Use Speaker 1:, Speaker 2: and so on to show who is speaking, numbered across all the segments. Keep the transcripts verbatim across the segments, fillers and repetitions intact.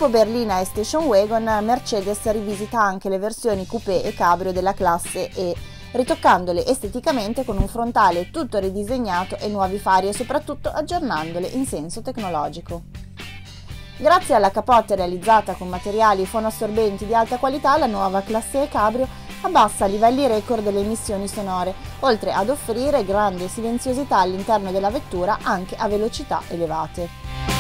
Speaker 1: Dopo berlina e station wagon, Mercedes rivisita anche le versioni coupé e cabrio della classe E, ritoccandole esteticamente con un frontale tutto ridisegnato e nuovi fari e soprattutto aggiornandole in senso tecnologico. Grazie alla capote realizzata con materiali fonoassorbenti di alta qualità, la nuova classe E cabrio abbassa livelli record delle emissioni sonore, oltre ad offrire grande silenziosità all'interno della vettura anche a velocità elevate.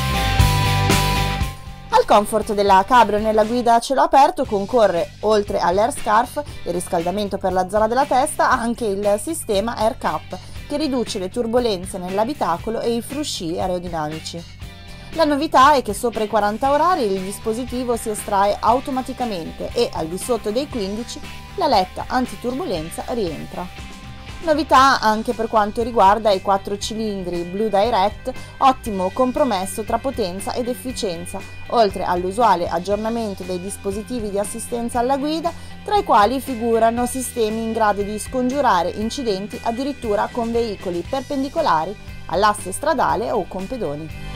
Speaker 1: Al comfort della cabrio nella guida a cielo aperto concorre, oltre all'air scarf, il riscaldamento per la zona della testa, anche il sistema Air Cap, che riduce le turbolenze nell'abitacolo e i frusci aerodinamici. La novità è che sopra i quaranta orari il dispositivo si estrae automaticamente e, al di sotto dei quindici, la letta antiturbolenza rientra. Novità anche per quanto riguarda i quattro cilindri Blue Direct, ottimo compromesso tra potenza ed efficienza, oltre all'usuale aggiornamento dei dispositivi di assistenza alla guida, tra i quali figurano sistemi in grado di scongiurare incidenti addirittura con veicoli perpendicolari all'asse stradale o con pedoni.